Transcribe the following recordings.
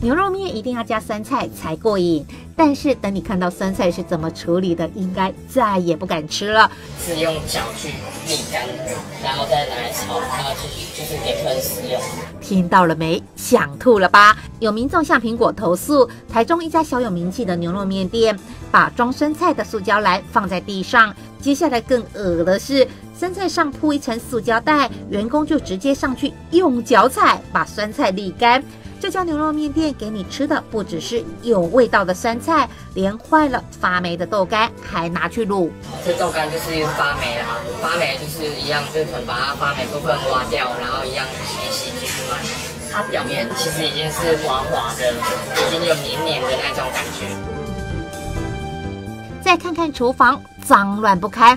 牛肉面一定要加酸菜才过瘾，但是等你看到酸菜是怎么处理的，应该再也不敢吃了。 是用脚去沥干，然后再拿来炒，然后就是给客人食用。 听到了没？想吐了吧？有民众向苹果投诉，台中一家小有名气的牛肉面店把装生菜的塑胶篮放在地上，接下来更恶的是，生菜上铺一层塑胶袋，员工就直接上去用脚踩把酸菜沥干。这家牛肉面店给你吃的不只是有味道的酸菜，连坏了发霉的豆干还拿去卤。 这豆干就是发霉啦，发霉就是一样，就是可能把它发霉部分挖掉，然后一样没洗净嘛。它表面其实已经是滑滑的，已经有黏黏的那种感觉。 再看看厨房，脏乱不堪。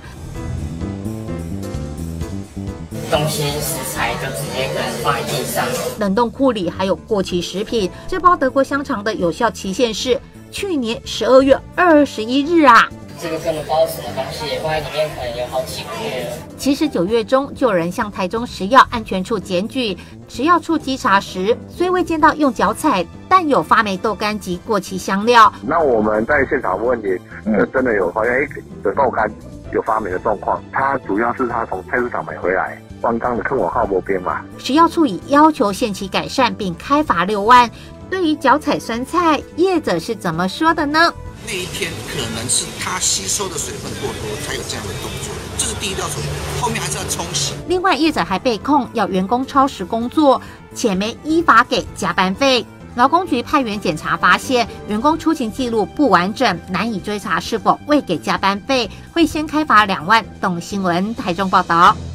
东西食材就直接可能放在地上， 冷冻库里还有过期食品。这包德国香肠的有效期限是去年12月21日啊。 这个根本不知道什么东西，放在里面可能有好几个月了。 其实9月中就有人向台中食药安全处检举，食药处稽查时虽未见到用脚踩，但有发霉豆干及过期香料。 那我们在现场问也真的有发现，的豆干有发霉的状况。它主要是它从菜市场买回来。官方的跟我号不边嘛， 食药处已要求限期改善，并开罚6万。对于脚踩酸菜，业者是怎么说的呢？ 那一天可能是它吸收的水分过多，才有这样的动作，这是第一道处理，后面还是要冲洗。 另外，业者还被控要员工超时工作，且没依法给加班费。劳工局派员检查发现，员工出勤记录不完整，难以追查是否未给加班费，会先开罚2万。动新闻台中报道。